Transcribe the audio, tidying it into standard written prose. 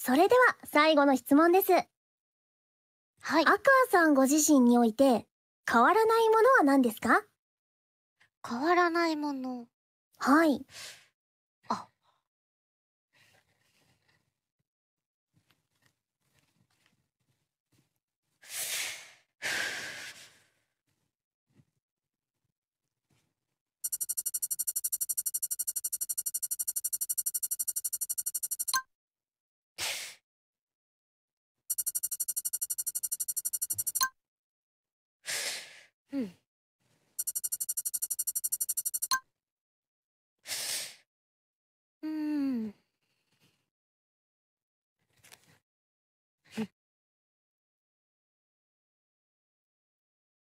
それでは最後の質問です。 はい。 アクアさんご自身において変わらないものは何ですか？ 変わらないもの。 はい。